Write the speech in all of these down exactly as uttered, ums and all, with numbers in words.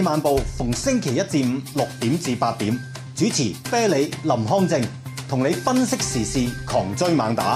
漫步逢星期一至五六點至八點，主持啤梨林康正，同你分析時事，狂追猛打。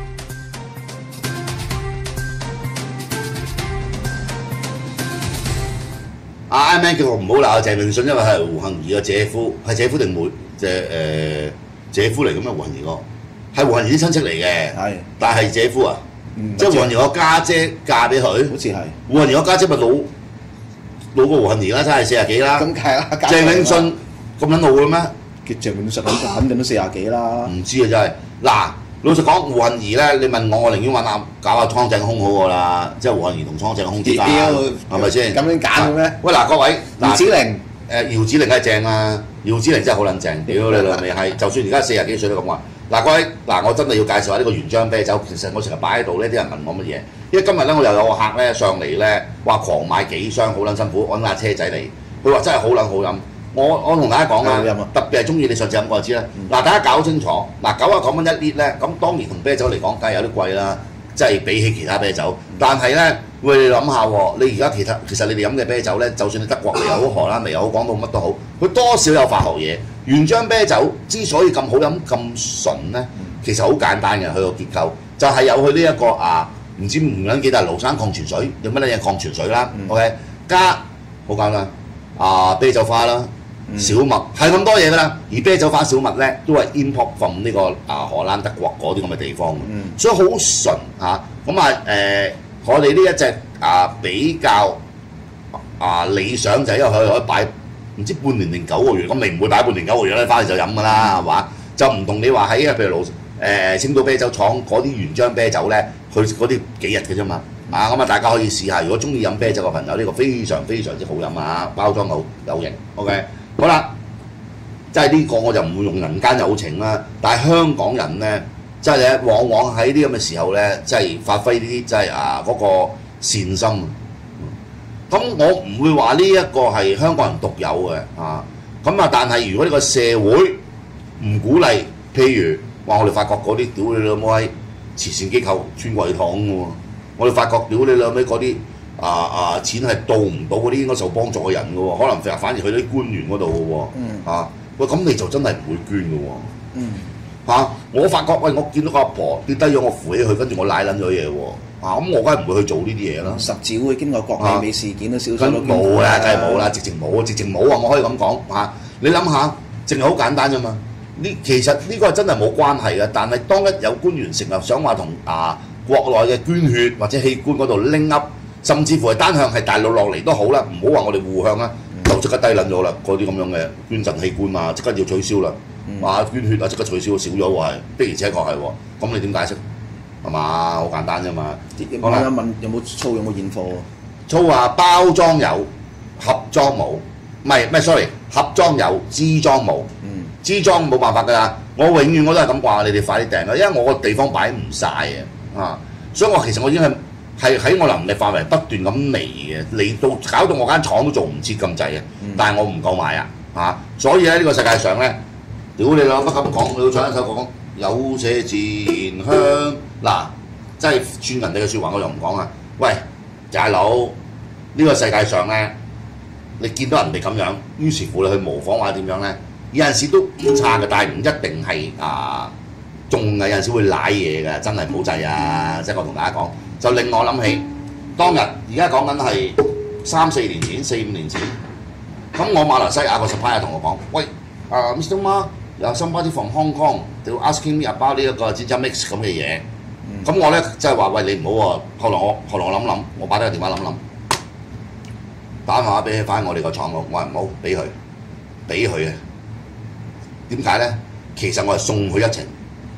阿 Iman 叫我唔好鬧鄭泳舜，因為係胡杏兒嘅姐夫，係姐夫定妹？即係誒姐夫嚟咁啊！胡杏兒個係胡杏兒啲親戚嚟嘅， 係， 但係姐夫啊， 嗯即係胡杏兒個家姐嫁俾佢， 好似係。 胡杏兒個家姐咪老老過胡杏兒啦，真係四廿幾啦。 咁係啦， 鄭泳舜咁撚老嘅咩？ 叫鄭泳舜肯肯定都四廿幾啦。 唔知啊，真係嗱。老實講，胡杏兒咧，你問我，我寧願揾阿搞下蒼井空好過啦，即係胡杏兒同蒼井空之間，係咪先？ 咁樣揀嘅咩？ 喂嗱，各位， 姚子羚， 誒姚子羚係正啊，姚子羚真係好撚正，屌你老味係，就算而家四廿幾歲都咁話。嗱，各位，嗱我真係要介紹下呢個原漿啤酒，其實我成日擺喺度呢，啲人問我乜嘢？因為今日咧我又有個客咧上嚟咧，話狂買幾箱，好撚辛苦，揾架車仔嚟，佢話真係好撚好飲。我我同大家講啊，特別係中意你上次飲過就知啦。嗱、嗯，大家搞清楚，嗱九啊九蚊一 lit 咧，咁當然同啤酒嚟講，梗係有啲貴啦，即係比起其他啤酒。但係咧，喂你諗下喎，你而家其他其實你哋飲嘅啤酒咧，就算你德國嚟又好，荷蘭嚟又好，講到乜都好，佢多少有化學嘢。原漿啤酒之所以咁好飲咁純咧，其實好簡單嘅，佢個結構就係有佢呢一個啊，唔知唔撚幾大廬山礦泉水，有乜撚嘢礦泉水啦、嗯、，OK 加好簡單啊啤酒花啦。小麥係咁多嘢㗎啦，而啤酒花小麥咧都係 import from 呢個啊荷蘭德國嗰啲咁嘅地方嘅，嗯、所以好純嚇。咁啊誒，我哋呢一隻啊比較啊理想就係因為佢可以擺唔知半年定九個月，咁你唔會擺半年九個月咧，翻去就飲㗎啦，係嘛、嗯？就唔同你話喺譬如老誒、呃、青島啤酒廠嗰啲原漿啤酒咧，佢嗰啲幾日嘅啫嘛。啊咁啊，大家可以試下，如果中意飲啤酒嘅朋友，呢、呢個非常非常之好飲啊！包裝好有型 ，OK。好啦，即係呢個我就唔會用人間有情啦。但係香港人咧，即係咧往往喺啲咁嘅時候咧，即係發揮呢啲即係啊嗰個善心。咁我唔會話呢一個係香港人獨有嘅啊。咁啊，但係如果呢個社會唔鼓勵，譬如話我哋發覺嗰啲屌你老母閪慈善機構穿櫃桶嘅喎，我哋發覺屌你老味嗰啲。啊啊！錢係到唔到嗰啲應該受幫助嘅人嘅喎，可能反而去啲官員嗰度嘅喎。嗯。啊，喂，咁你就真係唔會捐嘅喎。嗯。嚇、啊！我發覺喂，我見到個阿婆跌低咗，我扶起佢，跟住我賴撚咗嘢喎。啊，咁我梗係唔會去做呢啲嘢啦。 十字會經過國際美事件都少咗。 咁冇啦，梗係冇啦，直情冇，直情冇啊！我可以咁講嚇。你諗下，淨係好簡單啫嘛。呢其實呢個係真係冇關係嘅，但係當一有官員成日想話同啊國內嘅捐血或者器官嗰度拎噏。甚至乎係單向係大陸落嚟都好啦，唔好話我哋互向啦，就即刻低撚咗啦。嗰啲咁樣嘅捐贈器官啊，即刻要取消啦。話、嗯、捐血啊，即刻取消少咗喎，係的而且確係喎。咁你點解釋？係嘛，好簡單啫嘛。 我想問有冇粗有冇現貨？ 粗話包裝有，盒裝冇。唔係唔係 sorry， 盒裝有，支裝冇。嗯，支裝冇辦法㗎啦。我永遠我都係咁話，你哋快啲訂啦，因為我個地方擺唔晒啊。啊，所以我其實我已經係。係喺我能力範圍不斷咁嚟嘅，嚟到搞到我間廠都做唔切咁滯嘅，嗯、但係我唔夠賣啊嚇！所以喺呢個世界上咧，屌你老乜咁講，你要唱一首講有些自然香嗱，真係串人哋嘅説話我就唔講啦。喂，大佬，呢、呢個世界上咧，你見到人哋咁樣，於是乎你去模仿或者點樣咧，有陣時都唔差嘅，但係唔一定係啊中嘅，有陣時會舐嘢嘅，真係唔好制啊！即係我同大家講。就令我諗起當日，而家講緊係三四年前、四五年前。咁我馬來西亞個 supplier 同我講：喂，啊 Mister Ma，有 somebody from Hong Kong，they were asking me about 呢一個 ginger mix 咁嘅嘢。咁、嗯、我咧即係話：喂，你唔好喎。後來我後來我諗諗，我擺低個電話諗諗，打電話俾翻我哋個廠，我話唔好俾佢，俾佢啊。點解咧？其實我係送佢一程。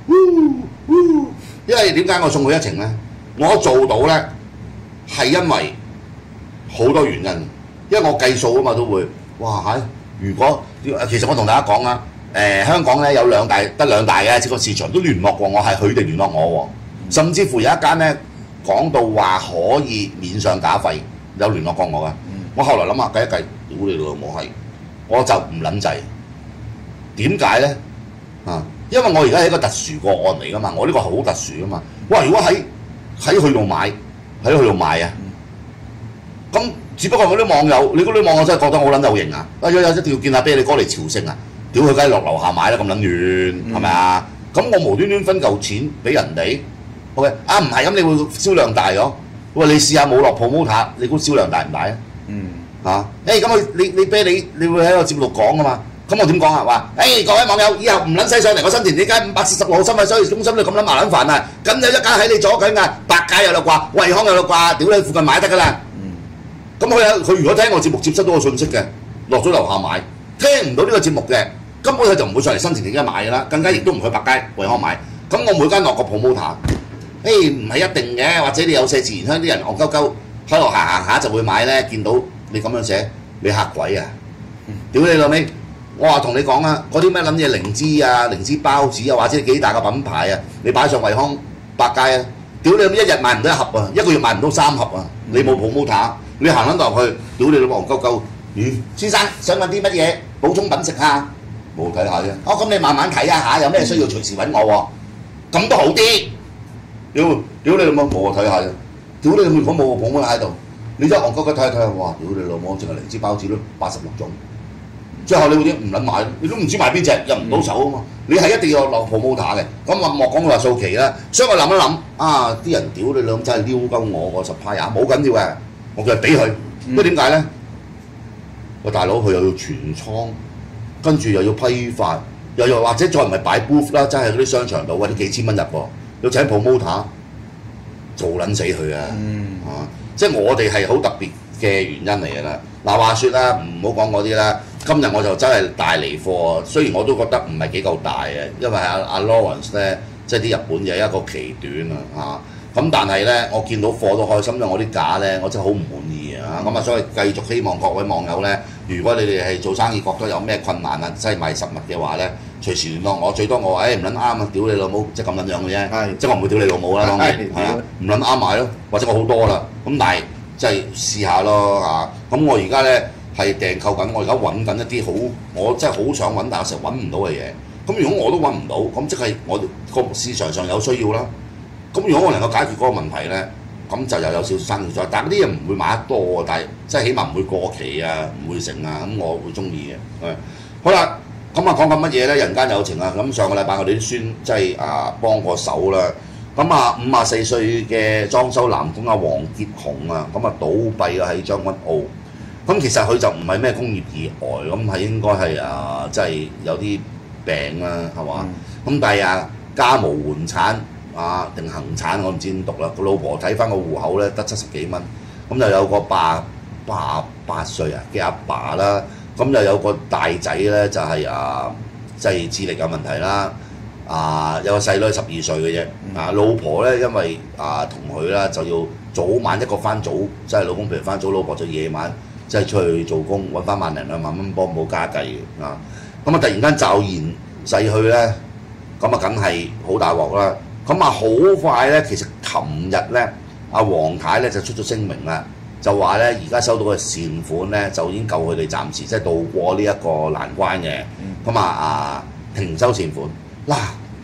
因為點解我送佢一程咧？我做到咧，係因為好多原因，因為我計數啊嘛都會，哇嚇！如果其實我同大家講啊，誒、呃、香港咧有兩大得兩大嘅，即個市場都聯絡過我，係佢哋聯絡我喎，甚至乎有一間咧講到話可以免上架費，有聯絡過我嘅。我後來諗下計一計，屌你老母係，我就唔撚制。點解咧？啊，因為我而家係一個特殊個案嚟噶嘛，我呢個好特殊噶嘛。哇！如果喺喺佢度買，喺佢度買啊！咁只不過嗰啲網友，你嗰啲網友真係覺得我撚有型啊！啊有有一定要見阿啤你哥嚟朝聖啊！屌佢梗係落樓下買啦，咁撚遠係咪啊？咁我無端端分嚿錢俾人哋，OK 啊唔係咁，你會銷量大咗。喂，你試下冇落 promoter，你估銷量大唔大啊？ 嗯嚇，誒咁佢你你啤你你會喺個節目度講噶嘛？咁我點講啊？話誒各位網友，以後唔撚使上嚟我新田地街五百四十六號新米商業中心，你咁撚麻撚煩啊！咁有一間喺你左近㗎，百佳有啦啩，惠康有啦啩，屌你附近買得㗎啦。咁佢有佢如果聽我節目接收到個信息嘅，落咗樓下買，聽唔到呢個節目嘅，根本佢就唔會上嚟新田地街買㗎啦，更加亦都唔去百佳、惠康買。咁我每間落個 promoter， 誒唔係一定嘅，或者你有寫自然香啲人戇鳩鳩喺度行行下就會買咧，見到你咁樣寫，你嚇鬼啊！屌你老味！我話同你講啊，嗰啲咩撚嘢靈芝啊、靈芝包子啊，或者幾大個品牌啊，你擺上惠康、百佳啊，屌你一日賣唔到一盒啊，一個月賣唔到三盒啊，你冇 promoter， 你行撚落去，屌你老戇鳩鳩，咦？先生想揾啲乜嘢補充品食下？冇睇下啫。哦，咁你慢慢睇一下，有咩需要隨時揾我喎，咁都好啲。屌屌你老母，冇我睇下啫。屌你如果冇個 promoter喺度，你一戇鳩鳩睇下睇下，哇！屌你老母，淨係靈芝包子都八十六種。最後你嗰啲唔撚買，你都唔知買邊隻，入唔到手啊嘛！你係一定要落 promoter嘅。咁啊莫講佢話數期啦，所以我諗一諗啊，啲人屌你兩真係撩鳩我個 supplier，冇緊要嘅，我叫佢俾佢。不過點解咧？喂大佬佢又要全倉，跟住又要批發，又又或者再唔係擺 booth 啦，真係嗰啲商場度喂，啲幾千蚊入喎，要請 promoter， 做撚死佢啊！嗯、啊，即係我哋係好特別嘅原因嚟㗎啦。嗱話説啦，唔好講嗰啲啦。今日我就真係大離貨，雖然我都覺得唔係幾夠大嘅，因為阿阿 Lawrence 咧，即係啲日本嘢一個期短啊嚇，咁但係咧，我見到貨都開心，因為我啲價咧，我真係好唔滿意啊！咁啊，所以繼續希望各位網友咧，如果你哋係做生意覺得有咩困難啊，即係賣實物嘅話咧，隨時聯絡我，最多我話誒唔撚啱啊，屌你老母，即係咁撚樣嘅啫，即係我唔會屌你老母啦，當然係啊，唔撚啱買咯，或者我好多啦，咁但係即係試下咯嚇，咁我而家咧。係訂購緊，我而家揾緊一啲好，我真係好想揾，但係成日揾唔到嘅嘢。咁如果我都揾唔到，咁即係我個市場上有需要啦。咁如果我能夠解決嗰個問題咧，咁就又有少少生意在。但係嗰啲嘢唔會買得多，但係即係起碼唔會過期啊，唔會成啊，咁我會中意嘅。誒，好啦，咁啊講緊乜嘢咧？人間有情啊！咁上個禮拜我哋啲孫即係啊幫過手啦。咁啊五十四歲嘅裝修男工啊黃傑雄啊，咁啊倒閉啊喺將軍澳。咁其實佢就唔係咩工業意外，咁係應該係啊，即係有啲病啦，係嘛？咁、嗯、但係啊，家無緩產啊定恆產，我唔知點讀啦。個老婆睇翻個戶口咧，得七十幾蚊，咁就有個八八八歲啊嘅阿爸啦，咁就有個大仔咧，就係、是、啊，即係智力有問題啦。啊，有個細女十二歲嘅啫。啊，老婆咧因為啊同佢啦就要早晚一個翻早，即係老公譬如翻早，老婆就夜晚。即係出去做工，揾翻萬零兩萬蚊幫補家計嘅啊！咁啊，突然間驟然逝去咧，咁啊，梗係好大鑊啦！咁啊，好快咧，其實琴日咧，阿黃太咧就出咗聲明啦，就話咧而家收到嘅善款咧，就已經夠佢哋暫時即係渡過呢一個難關嘅。咁、嗯、啊啊，停收善款嗱，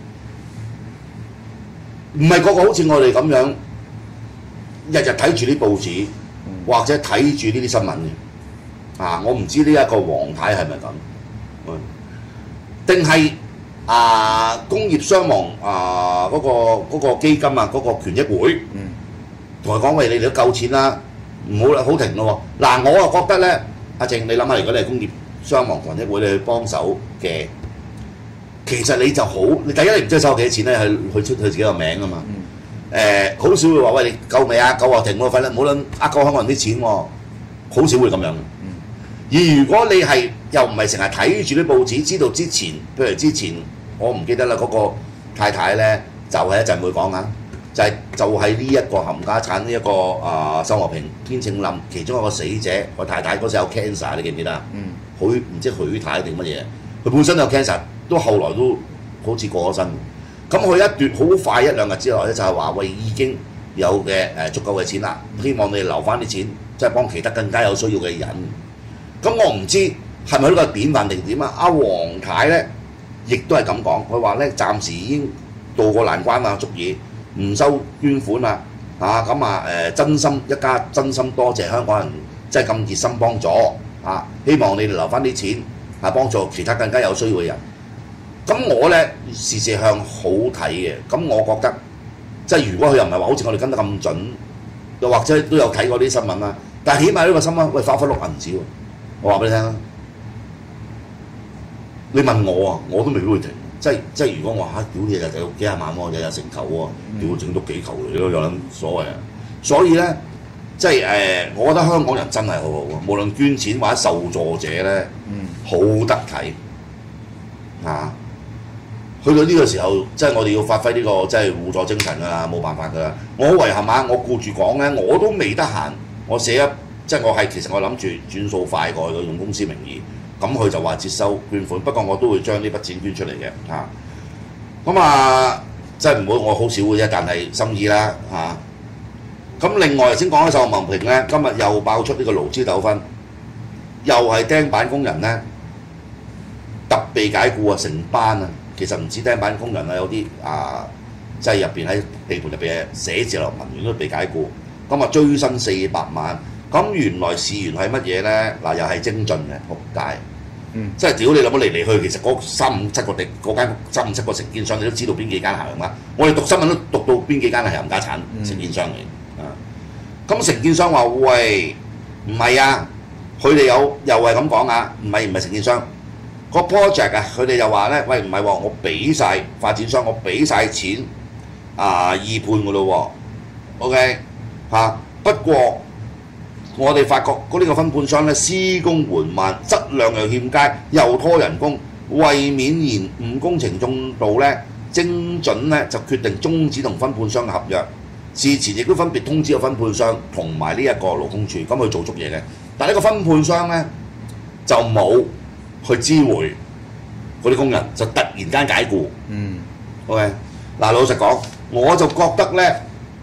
唔係個個好似我哋咁樣，日日睇住啲報紙。或者睇住呢啲新聞嘅，啊，我唔知呢一個黃太係咪咁，定係啊工業傷亡啊嗰、嗰個嗰個基金啊嗰、嗰個權益會，同佢講喂，你哋都夠錢啦，唔好好停咯喎。嗱、啊，我又覺得咧，阿靜你諗下，如果你係工業傷亡權益會，你去幫手嘅，其實你就好，你第一你唔知收幾多錢咧，係去出佢自己個名啊嘛。嗯誒好、呃、少會話喂，你夠未啊？夠啊停喎，快啦！唔好撚呃夠香港人啲錢喎，好少會咁樣。嗯、而如果你係又唔係成日睇住啲報紙，知道之前，譬如之前我唔記得啦，嗰、嗰個太太咧就係、係、一陣會講啊，就係、係、就係呢一個冚家產呢一個啊秀茂坪天秤冧其中一個死者個太太嗰時有 cancer， 你記唔記得啊？嗯，許唔知許太定乜嘢？佢本身有 cancer， 都後來都好似過咗身。咁佢一段好快一兩日之內咧，就係話喂已經有嘅誒足夠嘅錢啦，希望你哋留翻啲錢，即係幫其他更加有需要嘅人。咁我唔知係咪呢個典範定點啊？阿黃太咧亦都係咁講，佢話咧暫時已經渡過難關啦，足以唔收捐款啦。啊咁啊誒，真心一家真心多謝香港人即係咁熱心幫助啊！希望你哋留翻啲錢啊，幫助其他更加有需要嘅人。咁我咧事實向好睇嘅，咁我覺得即係如果佢又唔係話好似我哋跟得咁準，又或者都有睇過啲新聞啦，但係起碼呢個新聞喂花花碌銀紙喎，我話俾你聽啦。你問我啊，我都未必會停。即係即係如果我嚇屌你日日有幾廿萬喎，日日成球喎，屌整到幾球嚟咯，有撚所謂啊！所以咧，即係誒、呃，我覺得香港人真係好好啊，無論捐錢或者受助者咧，好、嗯、得體啊！去到呢個時候，即係我哋要發揮呢、這個即係互助精神㗎啦，冇辦法㗎啦。我好遺憾啊，我顧住講咧，我都未得閒，我寫一即係我係其實我諗住轉數快過去用公司名義。咁佢就話接收捐款，不過我都會將呢筆錢捐出嚟嘅嚇。咁啊，即係唔好我好少嘅啫，但係心意啦嚇。咁、啊、另外頭先講開秀茂坪咧，今日又爆出呢個勞資糾紛，又係釘板工人咧特被解僱啊，成班啊。其實唔止釘板工人啊，有啲啊，即係入邊喺地盤入邊嘅寫字樓文員都被解僱。咁啊追薪四百萬。咁原來事源係乜嘢咧？嗱，又係精進嘅仆街，嗯，即係屌你老母嚟嚟去，其實嗰三五七個地嗰間三五七個承建商，你都知道邊幾間係啦。我哋讀新聞都讀到邊幾間係冚家產承建商嚟啊！咁承建商話：喂，唔係啊，佢哋有又係咁講啊，唔係唔係承建商個 project 啊，佢哋又話咧：喂，唔係喎，我俾晒發展商，我俾晒錢啊二判㗎咯喎 ，OK 嚇、啊，不過。我哋發覺嗰呢個分判商咧施工緩慢，質量又欠佳，又拖人工，為免延誤工程進度咧，精準咧就決定終止同分判商嘅合約。事前亦都分別通知個分判商同埋呢一個勞工處，咁去做足嘢嘅。但係呢個分判商咧就冇去知會嗰啲工人，就突然間解僱。嗯 ，OK，嗱老實講，我就覺得咧。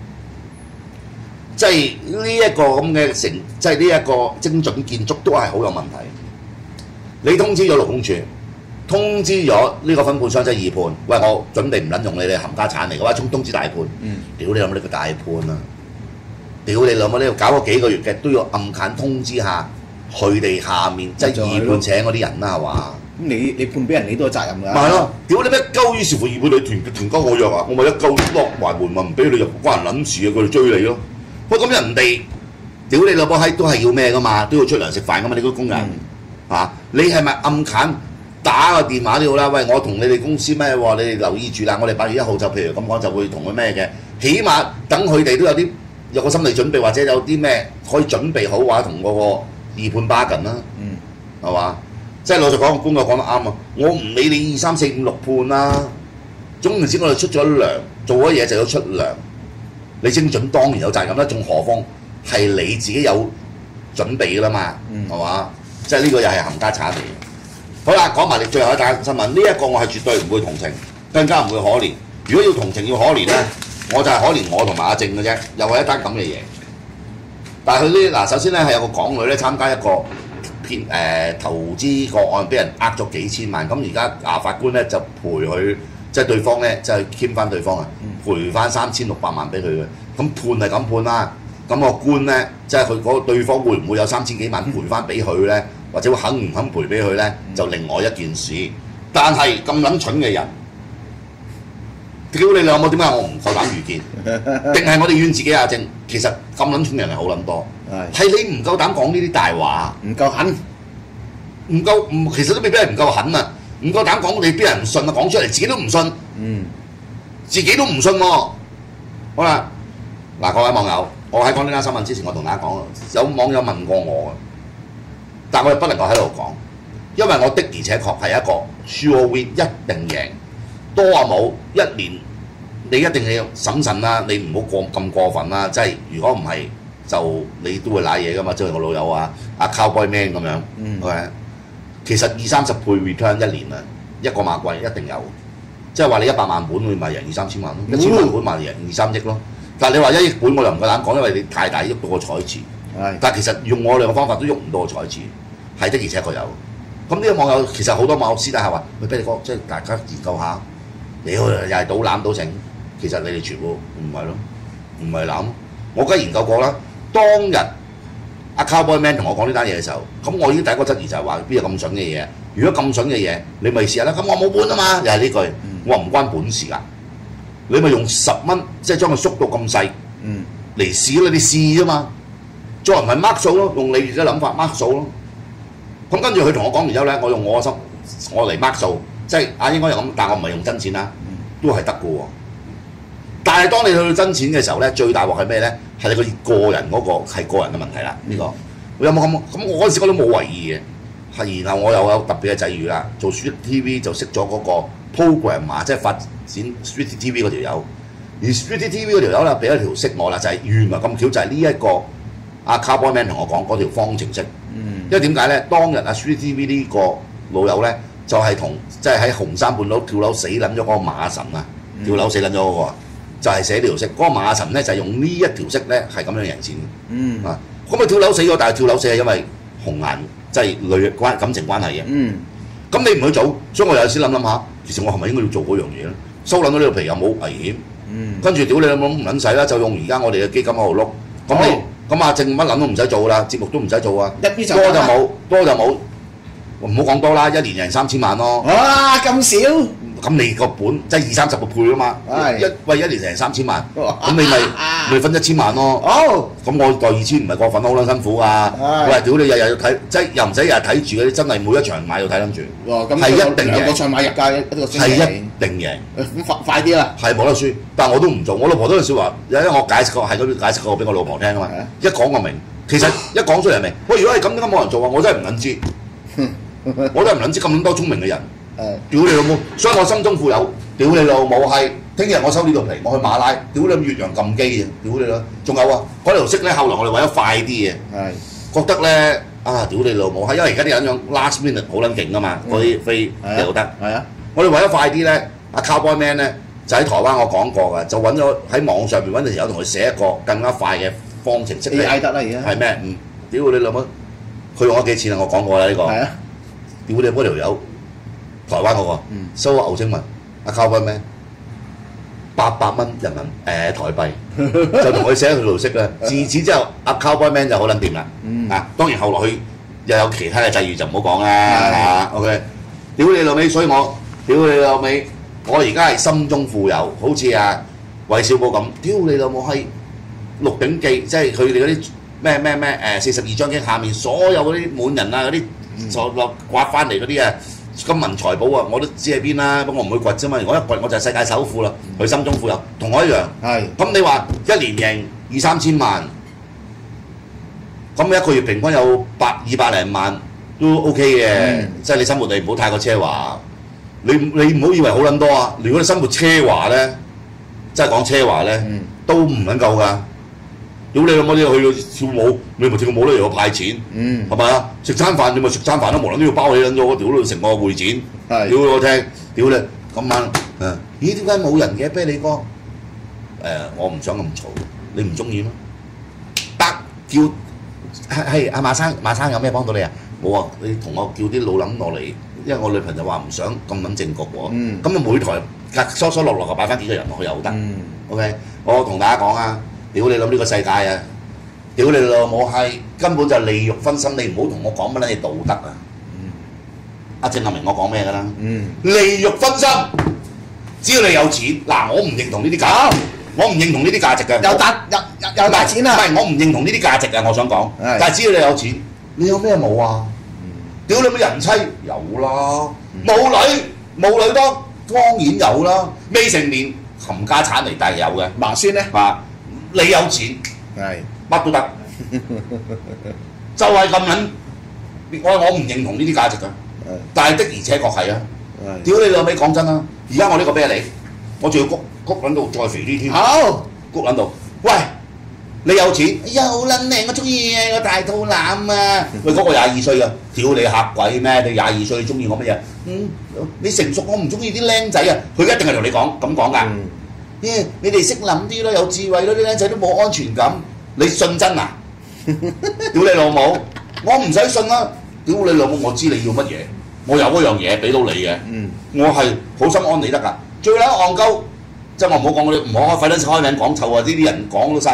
即係呢一個咁嘅成，即係呢一個精準建築都係好有問題。你通知咗勞工處，通知咗呢個分判商即係二判，喂，我準備唔撚用你哋冚家產嚟嘅話，通通知大判。嗯，屌你老母呢個大判啊！屌你老母呢度搞咗幾個月嘅，都要暗揀通知下佢哋下面即係二判請嗰啲人啦，係嘛？ 咁你你判俾人，你都有責任㗎。 咪係咯，屌你咩鳩於是乎二判你團團鳩我約啊，我咪一鳩落埋門咪唔俾你入，關人撚事啊，佢哋追你咯。喂，咁人哋屌你老母閪都係要咩噶嘛，都要出糧食飯噶嘛，你嗰工人、嗯、啊，你係咪暗揀打個電話都好啦？喂，我同你哋公司咩喎？你哋留意住啦，我哋八月一號就譬如咁講就會同佢咩嘅，起碼等佢哋都有啲有個心理準備，或者有啲咩可以準備好話同嗰個二判巴緊啦，嗯，係嘛？即係老實講，官哥講得啱啊！我唔理你二三四五六判啦，總言之我哋出咗糧，做咗嘢就要出糧。你精準當然有責任啦，仲何況係你自己有準備㗎啦嘛，係嘛、嗯？即係呢個又係冚家產嚟嘅。好啦，講埋你最後一單新聞，呢、這、一個我係絕對唔會同情，更加唔會可憐。如果要同情要可憐咧，我就係可憐我同埋阿正嘅啫，又係一單咁嘅嘢。但係佢呢嗱，首先咧係有個港女咧參加一個騙誒、呃、投資個案，俾人呃咗幾千萬，咁而家啊法官咧就賠佢。即係對方咧，即係欠翻對方啊，賠翻三千六百萬俾佢嘅。咁判係咁判啦。咁個官咧，即係佢嗰個對方會唔會有三千幾萬賠翻俾佢咧？或者會肯唔肯賠俾佢咧？就另外一件事。但係咁撚蠢嘅人，屌你兩母點解我唔夠膽預見？定係我哋怨自己阿正？其實咁撚蠢嘅人係好撚多，係你唔夠膽講呢啲大話， 唔夠狠， 唔夠唔其實都未必係唔夠狠啊！唔夠膽講，你邊人唔信啊？講出嚟自己都唔信，嗯，自己都唔信喎、啊。好啦，嗱各位網友，我喺講呢單新聞之前，我同大家講，有網友問過我嘅，但我哋不能夠喺度講，因為我的而且確係一個 sure win， 一定贏，多啊冇一年，你一定要審慎啦，你唔好過咁過分啦，即係如果唔係，就你都會賴嘢噶嘛，即係我老友啊，阿 Cowboy Man 咁樣，嗯，係咪？其實二三十倍 return 一年啊，一個馬季一定有，即係話你一百萬本會賣贏二三千萬咯，一千萬本賣贏二三億咯。但係你話一億本我又唔夠膽講，因為你太大喐到個彩池。係。但係其實用我哋嘅方法都喐唔到個彩池，係的而且確有。咁呢個網友其實好多網友私底下話：喂，俾你講，即係大家研究下，你又係賭攬賭成，其實你哋全部唔係咯，唔係攬。我梗係研究過啦，當日阿 Cowboy Man 同我講呢單嘢嘅時候，咁我已經第一個質疑就係話邊有咁筍嘅嘢？如果咁筍嘅嘢，你咪試下啦。咁我冇本啊嘛，又係呢句，我話唔關本事㗎。你咪用十蚊，即係將佢縮到咁細嚟試咯，你試啫嘛。再唔係 mark 數咯，用你嘅諗法 mark 數咯。咁跟住佢同我講完之後咧，我用我嘅心，我嚟 mark 數，即係啊應該係咁，但我唔係用真錢啦，都係得嘅喎。但係當你去到真錢嘅時候咧，最大鑊係咩咧？係你個個人嗰、嗰個係個人嘅問題啦。呢、呢個有冇咁？咁我嗰陣時覺得冇為意嘅，係然後我又有特別嘅際遇啦。做 Street T V 就識咗嗰個 program 啊，即係發展 Street T V 嗰條友。而 Street T V 嗰條友咧俾一條色我啦，就係原來咁巧就係呢一個阿 Cowboy Man 同我講嗰條方程式。嗯、因為點解咧？當日阿 Street T V 呢個老友咧就係同即係喺紅山半島跳樓死撚咗嗰個馬神啊，嗯、跳樓死撚咗嗰個。就係寫呢條式，嗰、那個馬神咧就係、是、用呢一條式咧係咁樣贏錢嘅。嗯啊，咁佢跳樓死咗，但係跳樓死係因為紅顏即係類關感情關係嘅。嗯，咁你唔去做，所以我有時諗諗下，其實我係咪應該要做嗰樣嘢咧？收撚到呢條皮又冇危險。嗯，跟住屌你老母唔撚使啦，就用而家我哋嘅基金喺度碌。咁你咁阿正乜撚都唔使做啦，節目都唔使做啊。多就冇，多就冇。唔好講多啦，一年贏三千萬咯。 哇，咁少！ 咁你個本即係二三十個倍啊嘛，一喂一年成三千萬，咁你咪咪分一千萬咯。哦，咁我代二千唔係過分，好撚辛苦噶。喂，屌你日日要睇，即係又唔使日日睇住嗰啲，真係每一場買要睇撚住。係一定贏。兩個賽馬入價一個星期。係一定贏。咁快快啲啦。係冇得輸，但係我都唔做。我老婆都有説話，因為我解釋過係嗰啲解釋過俾我老婆聽啊嘛。一講我明，其實一講出嚟明。喂，如果係咁點解冇人做啊？我真係唔撚知。我都係唔撚知咁多聰明嘅人。誒，屌你老母！所以我心中富有，屌你老母係。聽日我收呢條皮，我去馬拉，屌你越洋撳機啊！屌你啦！仲有啊，嗰條色咧，後來我哋為咗快啲嘅，覺得咧啊，屌你老母係，因為而家啲人樣 last minute 好撚勁啊嘛，嗰啲飛又得。係啊，我哋為咗快啲咧，阿 Cowboy Man 咧就喺台灣我講過嘅，就揾咗喺網上邊揾條友同佢寫一個更加快嘅方程式。A I 得啦而家。係咩？唔屌你老母！佢用咗幾錢啊？我講過啦呢個。係啊。屌你嗰條友！台灣嗰個收牛精文，阿 Cowboy Man 八百蚊人民誒、呃、台幣，就同佢寫佢條式啦。自此之後，阿 Cowboy Man 就好撚掂啦。嗯、啊，當然後來佢又有其他嘅際遇就唔好講啦嚇。OK， 屌你老味，所以我屌你老味，我而家係心中富有，好似阿韋小寶咁。屌你老母閪，《鹿鼎記》即係佢哋嗰啲咩咩咩誒四十二章經下面所有嗰啲滿人啊嗰啲所落刮翻嚟嗰啲啊。金銀財寶啊，我都知喺邊啦，不過我唔會掘啫嘛。如果一掘我就係世界首富啦。佢心中富有，同我一樣。係。咁你話一年贏二三千萬，咁一個月平均有百二百零萬都 OK 嘅，嗯、即係你生活你唔好太過奢華。你你唔好以為好撚多啊！如果你生活奢華咧，即係講奢華咧，嗯、都唔撚夠㗎。屌你老母！你去到跳舞，你咪跳舞都又要派錢，係咪啊？食餐飯你咪食餐飯都無論都要包起撚咗，屌你成個會展，屌我聽，屌你今晚誒，咦點解冇人嘅啤梨哥？誒、呃、我唔想咁嘈，你唔中意咩？得叫係係阿馬生，馬生有咩幫到你啊？冇啊！你同我叫啲老撚落嚟，因為我女朋友話唔想咁撚正局喎，咁啊、嗯、每台隔疏疏落落就擺翻幾個人落去又得、嗯、，OK？我同大家講啊！屌你諗呢個世界啊！屌你老母係根本就係利欲熏心，你唔好同我講乜撚嘢道德啊！阿正阿明我講咩㗎啦？嗯、利欲熏心，只要你有錢，嗱我唔認同呢啲價值，我唔認同呢啲價值嘅。有大有有大錢啊！唔係我唔認同呢啲價值啊！我想講，但係只要你有錢，你有咩冇啊？屌你乜人妻有啦，冇女冇女多當然有啦，未成年冚家產嚟但係有嘅。麻酸咧？啊！你有錢，係乜都得，就係咁撚。我我唔認同呢啲價值㗎，但係的而且確係啊。屌你老味講真啦，而家我呢個啤梨，我仲要谷谷撚到再肥啲添。好，谷撚到，喂，你有錢，哎呀好撚靚，我中意啊個大肚腩啊！喂，嗰個廿二歲啊，屌你嚇鬼咩？你廿二歲你中意我乜嘢？嗯，你成熟我唔中意啲僆仔啊！佢一定係同你講咁講㗎。Yeah, 你哋識諗啲咯，有智慧咯，啲僆仔都冇安全感，你信真啊？屌你老母！我唔使信啦！屌你老母！我知你要乜嘢，我有嗰樣嘢俾到你嘅，嗯、我係好心安理得㗎。最撚戇鳩，即係我唔好講嗰啲，唔好開費得開名講臭啊！呢啲人講都嘥氣。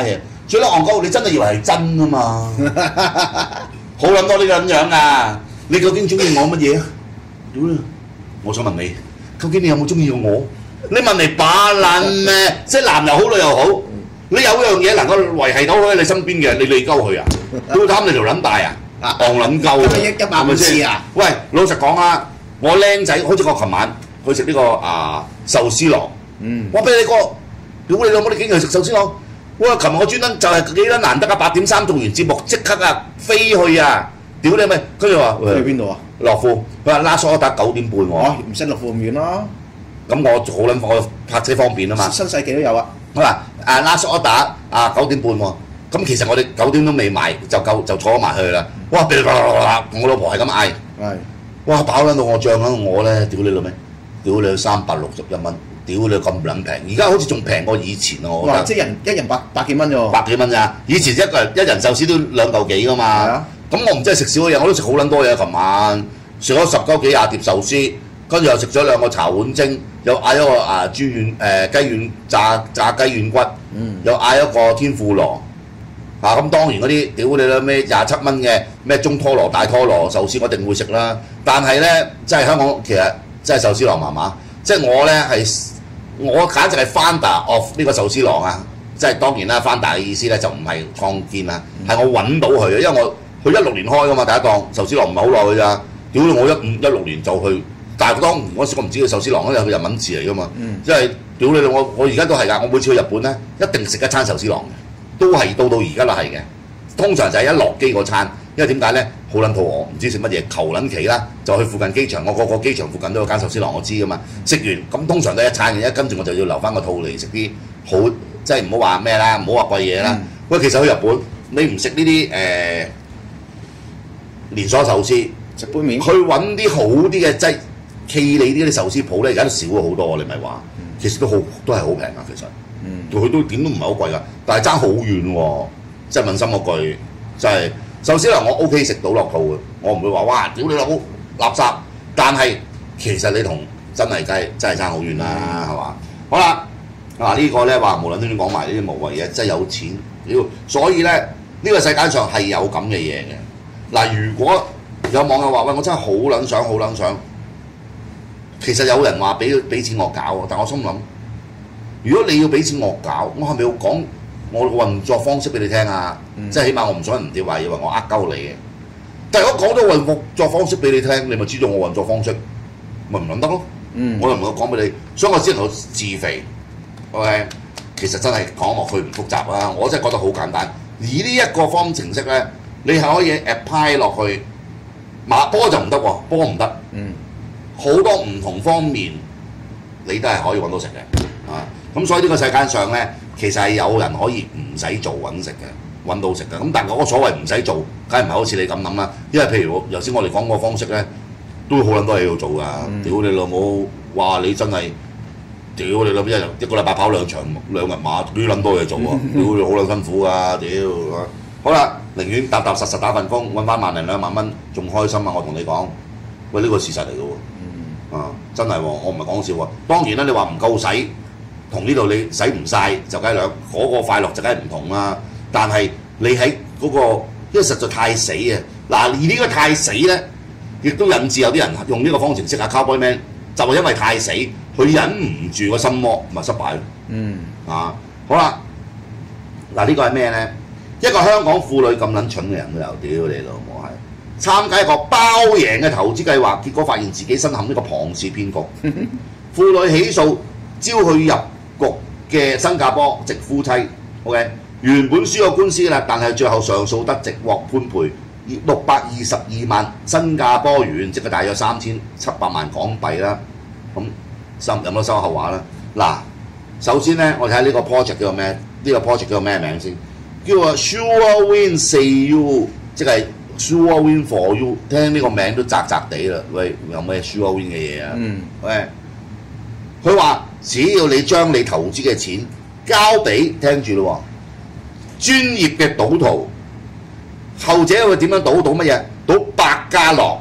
最撚戇鳩，你真係以為係真啊嘛？好撚多呢個咁樣啊！你究竟中意我乜嘢啊？屌你！我想問你，究竟你有冇中意過我？你問嚟把撚咩？即係男又好，女又好，你有樣嘢能夠維係到佢喺你身邊嘅，你理鳩佢啊？都貪你條撚大啊！戇撚鳩啊！ 一百五次啊！ 喂，老實講啊，我僆仔好似我琴晚去食呢個啊壽司郎， 嗯， 我俾你個，屌你老母！你竟然去食壽司郎！哇！琴日我專登就係幾撚難得啊！八點三做完節目即刻啊飛去啊！屌你咪，跟住話去邊度啊？ 樂富，佢話拉索打九點半喎。 哦，唔使樂富咁遠咯。 咁我好撚我泊車方便啊嘛。 新世紀都有啊。 好啦，啊拉索打啊九點半喎。咁其實我哋九點都未埋就夠就坐埋去啦。哇！我老婆係咁嗌。 係。 哇！飽撚到我漲撚我咧，屌你老味！屌你三百六十一蚊，屌你咁撚平！而家好似仲平過以前啊！我覺得。 即係人一人百百幾蚊啫喎。 百幾蚊咋？以前一個人一人壽司都兩嚿幾噶嘛。係啊。咁我唔真係食少嘢，我都食好撚多嘢。琴晚食咗十鳩幾廿碟壽司，跟住又食咗兩個茶碗蒸，又嗌咗個啊豬丸誒雞丸炸炸雞丸骨，嗯、又嗌一個天婦羅。啊咁當然嗰啲屌你啦咩廿七蚊嘅咩中拖羅大拖羅壽司我一定會食啦。但係咧，即係香港其實真係壽司郎麻麻。即係我咧係我簡直係 founder of 呢個壽司郎啊！即係當然啦 ，founder 嘅意思咧就唔係創建啊，係我揾到佢嘅，因為我。佢一六年開噶嘛，第一檔壽司郎唔係好耐㗎咋，屌你我一五一六年就去，但係當年嗰時我唔知佢壽司郎嗰係個日文字嚟㗎嘛，即係屌你我我而家都係㗎，我每次去日本咧一定食一餐壽司郎嘅，都係到到而家都係嘅，通常就係一落機嗰餐，因為點解咧？好撚肚餓，唔知食乜嘢，求撚其啦，就去附近機場，我個個機場附近都有間壽司郎，我知㗎嘛，食完咁通常都一餐嘅，跟住我就要留翻個肚嚟食啲好，即係唔好話咩啦，唔好話貴嘢啦。嗯、喂，其實去日本你唔食呢啲誒？呃連鎖壽司食杯麵， 去揾啲好啲嘅即係企理啲嗰啲壽司鋪咧，而家都少咗好多。你咪話，其實都好都係好平噶，其實，嗯，佢都點都唔係好貴噶，但係爭好遠喎。即係問心嗰句，就係壽司郎我 O K 食到落肚嘅，我唔會話哇屌你老母垃圾。但係其實你同真係真係真係爭好遠啦，係嘛？好啦，嗱呢個咧話無論點講埋呢啲無謂嘢，真係有錢屌，所以咧呢個世界上係有咁嘅嘢嘅。嗱，如果有網友話喂，我真係好撚想，好撚想，其實有人話俾俾錢我搞喎，但我心諗，如果你要俾錢我搞，我係咪要講我個運作方式俾你聽啊？嗯、即係起碼我唔想人哋話以為我呃鳩你嘅。但係我講咗運作方式俾你聽，你咪知道我運作方式，咪唔撚得咯？嗯、我又唔能夠講俾你，所以我只能夠自肥。OK， 其實真係講落去唔複雜啦，我真係覺得好簡單。而呢一個方程式咧。你係可以 apply 落去馬波就唔得喎，波唔得。嗯，好多唔同方面你都係可以揾到食嘅啊！咁所以呢個世界上咧，其實係有人可以唔使做揾食嘅，揾到食嘅。咁但係嗰個所謂唔使做，梗係唔係好似你咁諗啦？因為譬如頭先我哋講嗰個方式咧，都好撚多嘢要做㗎。嗯、屌你老母！哇！你真係屌你老母！一日一個禮拜跑兩場兩日馬，幾撚多嘢做啊！屌你好撚辛苦㗎！屌！好啦，寧願踏踏實實打份工，揾翻萬零兩萬蚊，仲開心啊！我同你講，喂，呢個事實嚟嘅喎，嗯、啊，真係喎，我唔係講笑喎。當然啦，你話唔夠使，同呢度你使唔晒就梗係兩嗰個快樂就梗係唔同啦。但係你喺嗰、嗰個，因為實在太死啊！嗱，而呢個太死咧，亦都引致有啲人用呢個方程式啊 ，Cowboy Man 就係因為太死，佢忍唔住個心魔，咪失敗咯。嗯，啊，好啦，嗱、呢個、呢個係咩咧？一個香港婦女咁撚蠢嘅人都有，屌你老母係參加一個包贏嘅投資計劃，結果發現自己身陷呢個龐氏騙局。婦女起訴招佢入局嘅新加坡籍夫妻 ，OK， 原本輸咗官司啦，但係最後上訴得直，獲判賠六百二十二萬新加坡元，即係大約三千七百萬港幣啦。咁收有冇收後話啦？嗱，首先咧，我睇下呢個 project 叫做咩？呢、呢個 project 叫做咩名先？叫做 Sure Win Say You， 即係 Sure Win for You。聽呢個名都雜雜地啦。喂，有咩 Sure Win 嘅嘢啊？嗯。喂，佢話只要你將你投資嘅錢交俾聽住咯喎，專業嘅賭徒，後者會點樣賭？賭乜嘢？賭百家樂。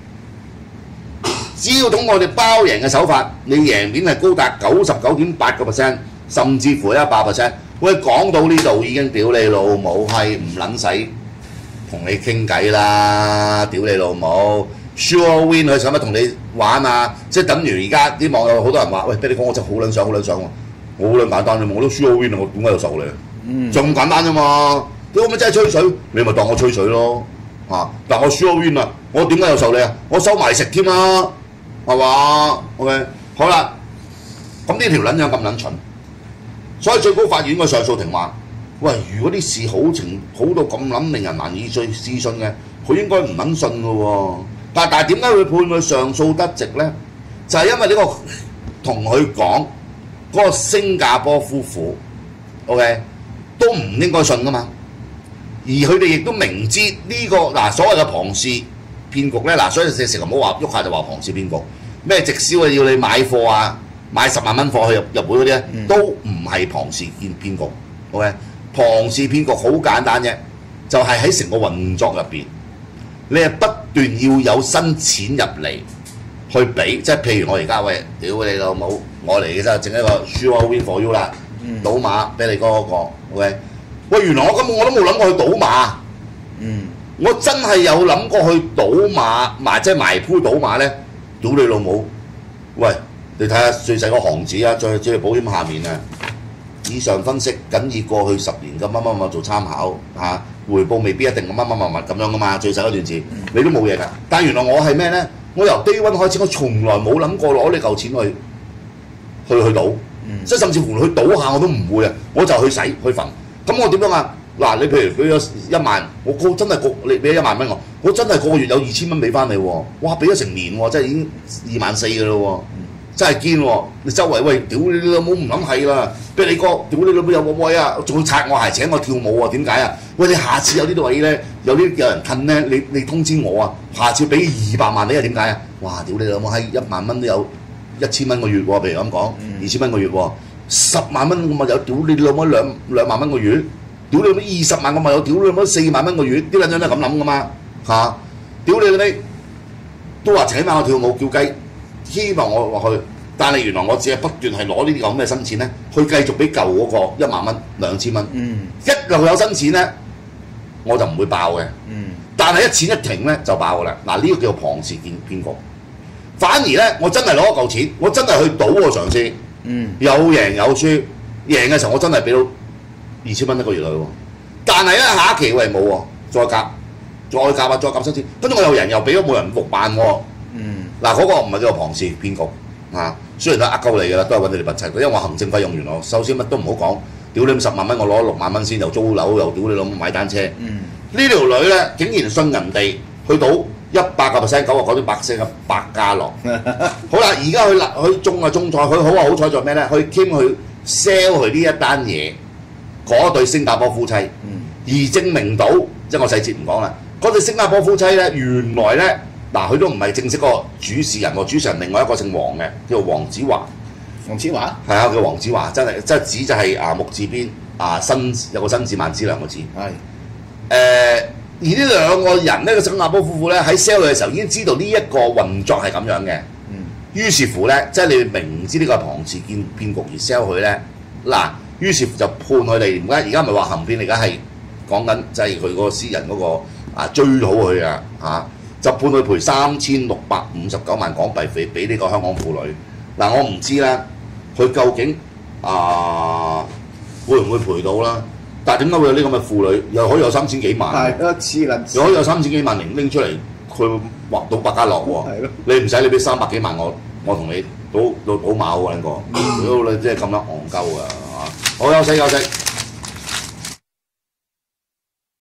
只要通過我哋包贏嘅手法，你贏面係高達九十九點八個 percent， 甚至乎一百 percent。 喂，講到呢度已經屌你老母係唔撚使同你傾偈啦！屌你老母 ，Sure Win 佢使乜同你玩啊？即係等於而家啲網友好多人話：喂，俾你講我真係好撚想好撚想喎！我好撚簡單啫嘛，我都 Sure Win 啊，我點解要受你啊？嗯，就咁簡單啫嘛！屌咪真係吹水，你咪當我吹水咯嚇！但我 Sure Win 啊，我點解要受你啊？我收埋食添啦，係嘛 ？OK， 好啦，咁呢條撚樣咁撚蠢，所以最高法院個上訴庭話：喂，如果啲事好情好到咁撚令人難以再置信嘅，佢應該唔撚信嘅喎。但但係點解會判佢上訴得直咧？就係、是、因為呢、這個同佢講嗰個新加坡夫婦 ，OK 都唔應該信噶嘛。而佢哋亦都明知呢、這個嗱所謂嘅龐氏騙局咧，嗱所以成日唔好話喐下就話龐氏騙局，咩直銷啊要你買貨啊，買十萬蚊貨去入入會嗰啲咧，嗯、都唔係龐氏騙騙局。OK， 龐氏騙局好簡單啫，就係喺成個運作入邊，你係不斷要有新錢入嚟去俾，即係譬如我而家喂，屌你老母，我嚟嘅啫，整一個 Sure Win for you 啦，賭馬俾你嗰個 ，OK。喂，原來我根本我都冇諗過去賭馬，嗯，我真係有諗過去賭馬，埋即係埋鋪賭馬咧，屌你老母！喂，你睇下最細個行字啊，再再保險下面啊，以上分析僅以過去十年嘅乜乜乜做參考嚇、啊，回報未必一定乜乜乜乜咁樣噶嘛，最細嗰段字你都冇嘢㗎。但原來我係咩咧？我由 day one 開始，我從來冇諗過攞呢嚿錢去去去賭，嗯、即係甚至乎去賭下我都唔會啊，我就去使去焚。咁我點樣啊？嗱，你譬如俾咗一萬，我個真係個你俾咗一萬蚊我，我真係個個月有二千蚊俾翻你喎！哇，俾咗成年喎，真係已經二萬四㗎咯喎，真係堅喎！你周圍喂，屌你老母唔諗係啦，俾你哥，屌你老母有冇威啊？仲要擦我鞋請我跳舞啊？點解啊？喂，你下次有呢啲位咧，有啲有人褪咧，你你通知我啊！下次俾二百萬你啊？點解啊？哇！屌你老母閪，一萬蚊都有一千蚊個月喎，譬如咁講，二千蚊個月喎。十萬蚊我咪有，屌你老母兩兩萬蚊個月，屌你老母二十萬我咪有，屌你老母四萬蚊個月，啲撚樣都係咁諗噶嘛嚇，屌你老味都話請埋我跳舞叫雞，希望我落去，但係原來我只係不斷係攞呢啲咁嘅新錢咧，去繼續俾舊嗰個一萬蚊兩千蚊，嗯、一路有新錢咧，我就唔會爆嘅，嗯、但係一錢一停咧就爆噶啦，嗱呢、這個叫做龐氏騙騙局，反而咧我真係攞一嚿錢，我真係去賭個嘗試。嗯，有贏有輸，贏嘅時候我真係俾到二千蚊一個月佢喎，但係咧下一期喂冇喎，再夾，再夾啊，再夾新錢，跟住我又贏又俾咗冇人六萬喎，嗯，嗱嗰、那個唔係叫做龐氏騙局啊，雖然都呃鳩你㗎啦，都係揾你哋笨柒，因為我行政費用原來首先乜都唔好講，屌你十萬蚊我攞六萬蚊先，又租樓又屌你老母買單車，嗯，呢條女咧竟然信人哋去到。一百個 percent 九啊九點八聲嘅百家樂，好啦，而家佢佢中啊中彩，佢好啊好彩在咩咧？佢兼去 sell 佢呢一單嘢，嗰對新加坡夫妻，嗯、而證明到即係我細節唔講啦。嗰對新加坡夫妻咧，原來咧嗱，佢都唔係正式個主事人喎，主事人另外一個姓黃嘅，叫做黃子華。 黃子華係啊，叫黃子華，真係即係子就係啊木字邊啊新有個新字萬字兩個字。係誒。呃而呢兩個人呢個新加坡夫婦咧喺 sell 佢嘅時候已經知道呢一個運作係咁樣嘅，嗯、於是乎咧，即係你明知呢個係龐氏騙騙局而 sell 佢咧，嗱，於是乎就判佢哋而家而家唔係話行騙，而家係講緊即係佢嗰個私人嗰、嗰個啊追好佢啊嚇，就判佢賠三千六百五十九萬港幣俾俾呢個香港婦女。嗱、啊，我唔知咧，佢究竟啊會唔會賠到啦？但係點解會有呢咁嘅婦女又可以有三千幾萬？係咯，黐撚線又可以有三千幾萬零拎出嚟，佢劃到百家樂喎。係咯，你唔使你俾三百幾萬我，我同你賭賭賭馬好啊，兩個，屌你真係咁撚戇鳩啊！好休息休息。